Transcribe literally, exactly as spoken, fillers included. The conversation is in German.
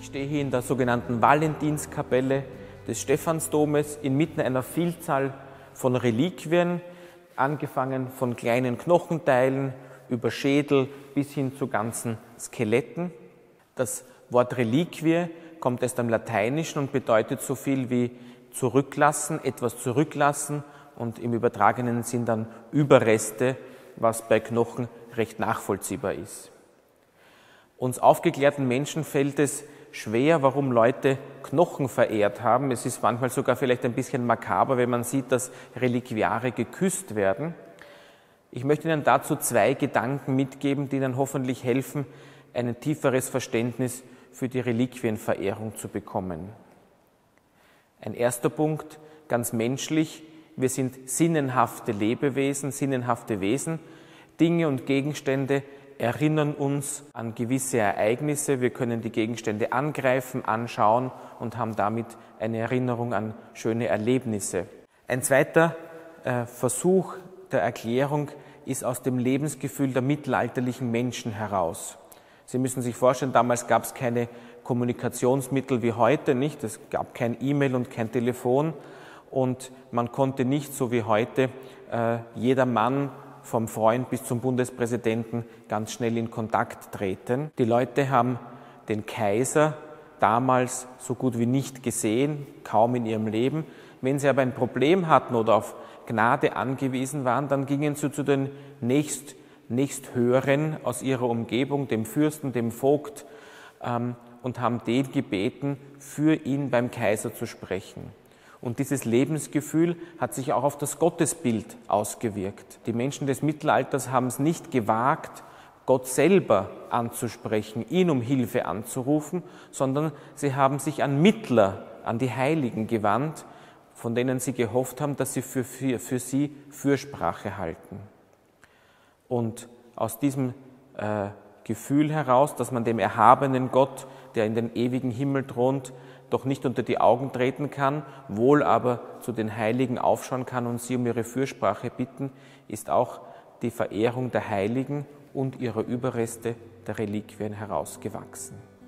stehe hier in der sogenannten Valentinskapelle des Stephansdomes inmitten einer Vielzahl von Reliquien, angefangen von kleinen Knochenteilen über Schädel bis hin zu ganzen Skeletten. Das Wort Reliquie kommt erst am Lateinischen und bedeutet so viel wie zurücklassen, etwas zurücklassen und im übertragenen Sinn dann Überreste, was bei Knochen recht nachvollziehbar ist. Uns aufgeklärten Menschen fällt es schwer, warum Leute Knochen verehrt haben. Es ist manchmal sogar vielleicht ein bisschen makaber, wenn man sieht, dass Reliquiare geküsst werden. Ich möchte Ihnen dazu zwei Gedanken mitgeben, die Ihnen hoffentlich helfen, ein tieferes Verständnis für die Reliquienverehrung zu bekommen. Ein erster Punkt, ganz menschlich: Wir sind sinnenhafte Lebewesen, sinnenhafte Wesen. Dinge und Gegenstände erinnern uns an gewisse Ereignisse. Wir können die Gegenstände angreifen, anschauen und haben damit eine Erinnerung an schöne Erlebnisse. Ein zweiter äh, Versuch der Erklärung ist aus dem Lebensgefühl der mittelalterlichen Menschen heraus. Sie müssen sich vorstellen, damals gab es keine Kommunikationsmittel wie heute, nicht? Es gab kein E-Mail und kein Telefon und man konnte nicht, so wie heute, äh, jeder Mann vom Freund bis zum Bundespräsidenten ganz schnell in Kontakt treten. Die Leute haben den Kaiser damals so gut wie nicht gesehen, kaum in ihrem Leben. Wenn sie aber ein Problem hatten oder auf Gnade angewiesen waren, dann gingen sie zu den nächst, nächsthöheren aus ihrer Umgebung, dem Fürsten, dem Vogt, ähm, und haben den gebeten, für ihn beim Kaiser zu sprechen. Und dieses Lebensgefühl hat sich auch auf das Gottesbild ausgewirkt. Die Menschen des Mittelalters haben es nicht gewagt, Gott selber anzusprechen, ihn um Hilfe anzurufen, sondern sie haben sich an Mittler, an die Heiligen gewandt, von denen sie gehofft haben, dass sie für, für, für sie Fürsprache halten. Und aus diesem äh, Gefühl heraus, dass man dem erhabenen Gott, der in den ewigen Himmel thront, doch nicht unter die Augen treten kann, wohl aber zu den Heiligen aufschauen kann und sie um ihre Fürsprache bitten, ist auch die Verehrung der Heiligen und ihrer Überreste, der Reliquien, herausgewachsen.